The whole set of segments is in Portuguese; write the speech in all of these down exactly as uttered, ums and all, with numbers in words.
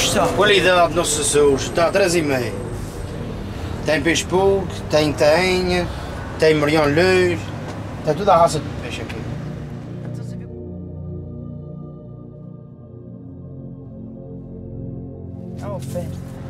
está? Qualidade, não se suja, está a três e meio. Tem peixe pouco, tem tenha, tem merião luz, tem toda a raça de peixe aqui. Oh, fé.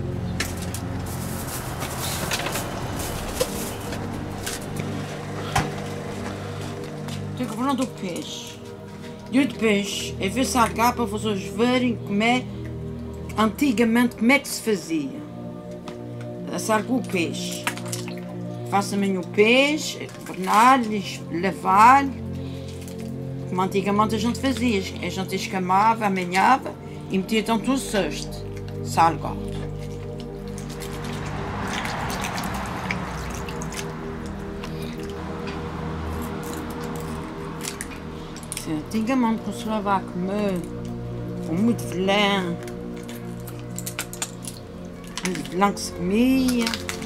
Estou falando do peixe. E o de peixe é ver salgar para vocês verem como é, antigamente, como é que se fazia. Salgar o peixe. Faça-me o peixe, vernar-lhe, lavar-lhe, como antigamente a gente fazia. A gente escamava, amanhava e metia então tudo cesto, salgado. Antigamente costumava comer com muito velã, muito velã que se comia,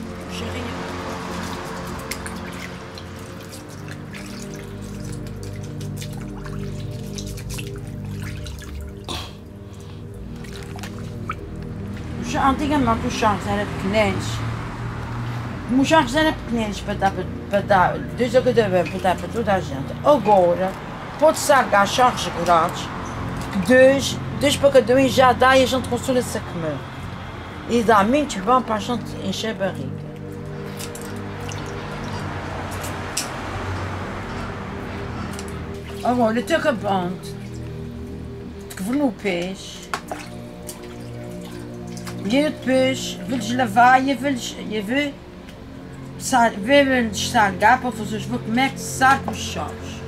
antigamente os charros eram pequenos, como os charros eram pequenos para dar, para dar, desde a cada para dar para toda a gente, agora pode salgar charros grandes, dois, dois para cada um já dá e a gente consola-se a comer. E dá muito bom para a gente encher a barriga. Agora, estou acabando de comer o peixe. E eu depois vou-lhes lavar e vou-lhes salgar para vocês verem como é que se salga os charros.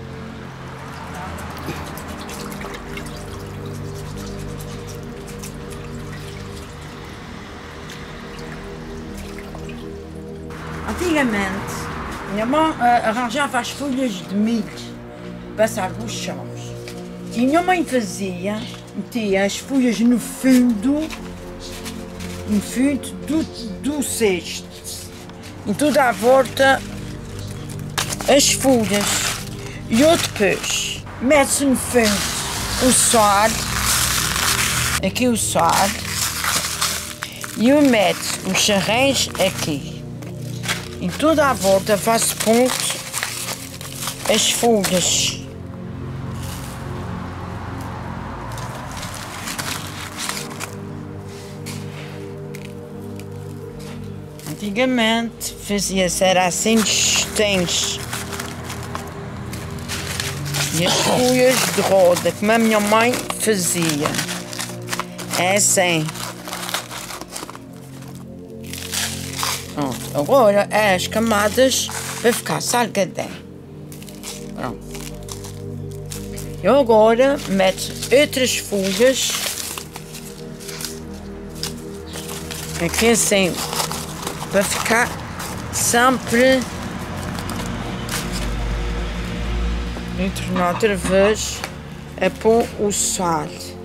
Antigamente, minha mãe uh, arranjava as folhas de milho para salgar os charros. E minha mãe fazia, metia as folhas no fundo, no fundo do, do cesto. E tudo à volta as folhas. E eu depois mete-se no fundo o sal, aqui o sal, e eu meto os charrões aqui. E tudo à volta faz ponto as folhas. Antigamente fazia-se era assim de extens. E as folhas de roda, como a minha mãe fazia. É assim. Pronto. Agora é as camadas para ficar salgadinho. Pronto. Eu agora meto outras folhas aqui assim, para ficar sempre e tornar outra vez a pôr o sal.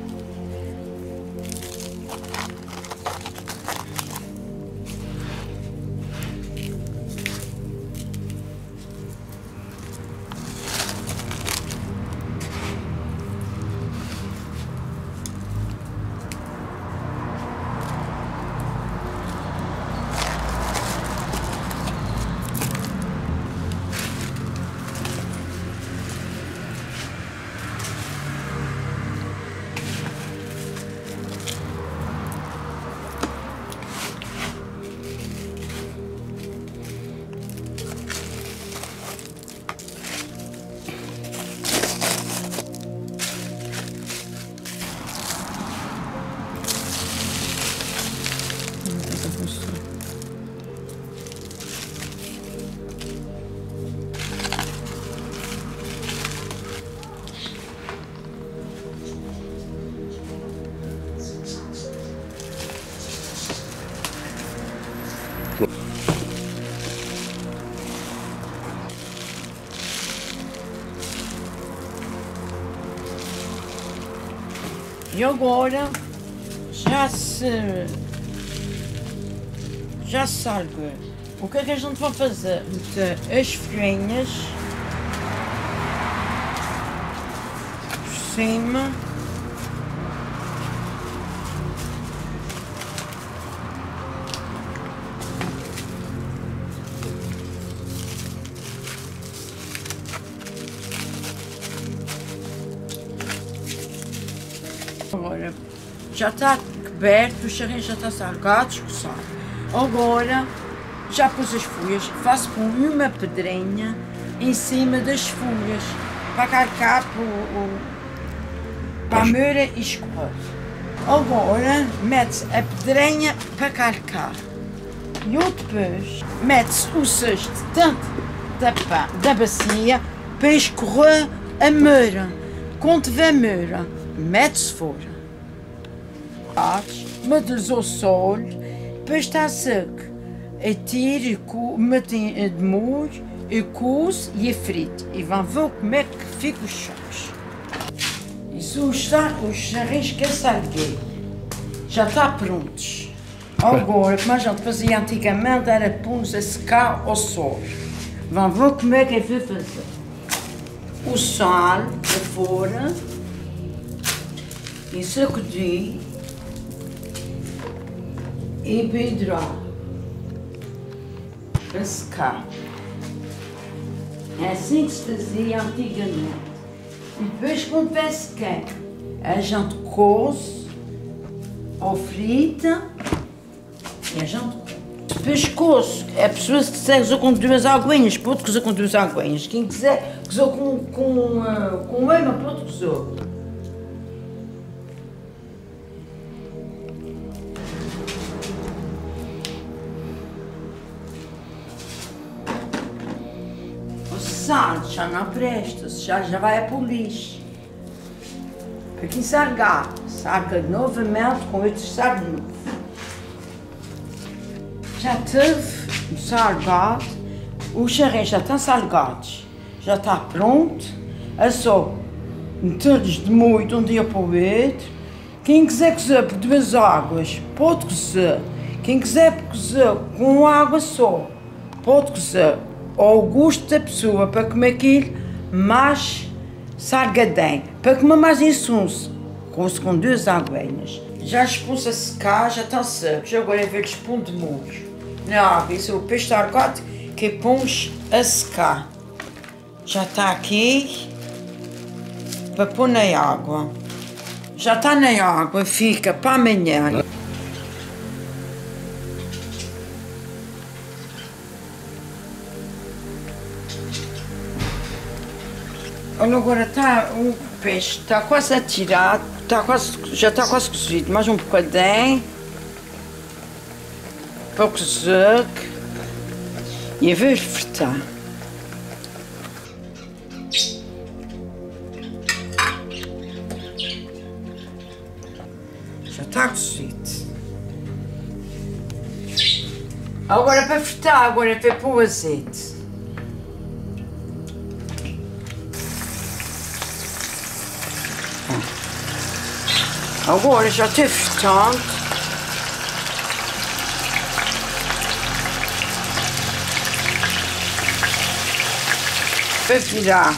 E agora já se já se salga. O que é que a gente vai fazer? Meter as folhinhas por cima Agora, já está coberto, o charrinho já está salgado, escoçado. Agora, já pus as folhas, faço com uma pedrinha em cima das folhas, para carregar para a meira e escorrer. Agora, mete-se a pedrinha para carregar. E depois, mete-se o cesto dentro da, da bacia para escorrer a meira. Quando tiver meira, mete-se fora. Mete-se ao sol, depois está seco. Atira, mete de molho, e coze e é frito. E vão ver como é que fica os chás. Isso está, os charrinhos que eu salguei. Já está prontos. Agora, como a gente fazia antigamente, era pôr-nos a secar ao sol. Vão ver como é que eu vou fazer. O sal para fora. E sacudir. E pedrar. Para secar. É assim que se fazia antigamente. E depois, quando vai secar, a gente coze ou frita e a gente depois coze. É pessoas que quiser cozer com duas aguinhas, pode cozer com duas aguinhas. Quem quiser cozer com, com, uh, com uma, pode cozer. Sal já não presta, já, já vai para o lixo. Para quem sargar, sarga novamente com outro sal de novo. Já teve salgado, os charrinhos já estão salgados, já está pronto. É só meter-lhes de molho de um dia para o outro. Quem quiser cozer por duas águas, pode cozer. Quem quiser cozer com água só, pode cozer. Ao gosto da pessoa, para comer aquilo mais salgadinho, para comer mais insunso, com, com duas aguinhas. Já expus a secar, já estão secos, agora é ver expor de molho. Na água, isso é o peixe salgado que pões a secar. Já está aqui para pôr na água. Já está na água, fica para amanhã. Agora está, o peixe está quase a tirar, está quase, já está quase cozido, mais um bocadinho para cozer e a ver fritar. Já está cozido. Agora para fritar, agora é para pôr o azeite. Agora já teve fritando. Para virar.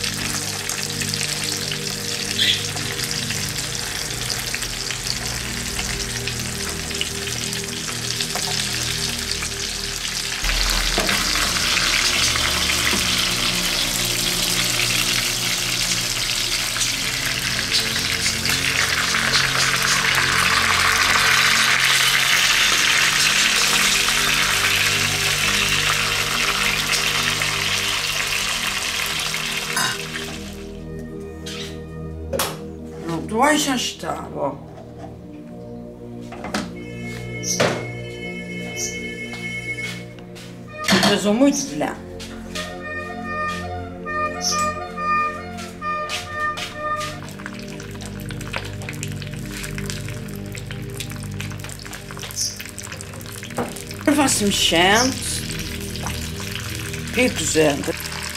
Pronto, já está, ó. Pesou muito de lá. Faço mexendo e cozendo.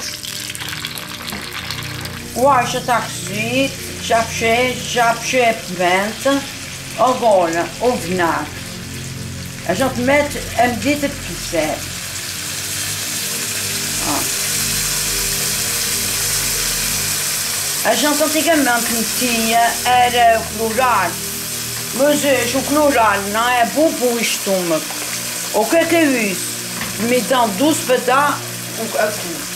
O alho já está cozido, já puxei, já puxei a pimenta. Agora o vinagre. A gente mete a medida que quiser. Ó. A gente antigamente metia era colorado, mas hoje o colorado não é bom para o estômago. O que é que eu uso? Pimentão doce para dar a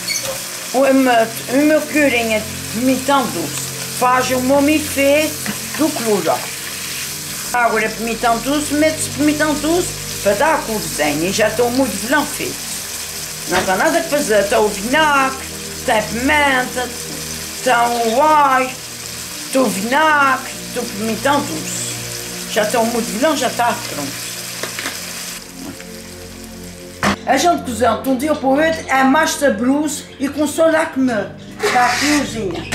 cor. Uma, uma colherinha de pimentão doce. Faz um momifé do colorau. Agora pimentão doce, mete-se pimentão doce para dar a corzinha e já estão muito bem feitos. Não está nada a fazer, está o vinagre, está a pimenta, está o alho, está o vinagre, está o pimentão doce. Já estão muito bem, já está pronto. A gente cozinha de um dia para o outro, é massa bruce e consome a comer. Está a cozinha.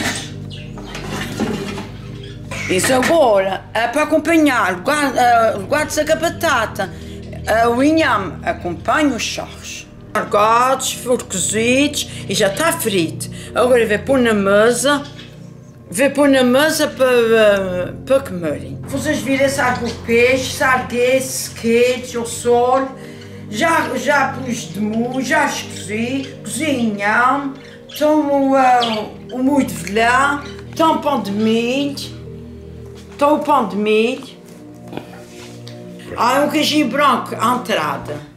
Isso agora é para acompanhar, guarda-se com a batata, o inhame acompanha os charros. Largados, foram cozidos e já está frito. Agora vai pôr na mesa, vai pôr na mesa para, para comerem. Vocês viram se o peixe, sarguei, sequei, ao sol, já, já pus de molho, já os cozi, cozinham, estão uh, o molho de velã, estão o pão de milho. Estou o pão de milho. Ah, um queijinho branco à entrada.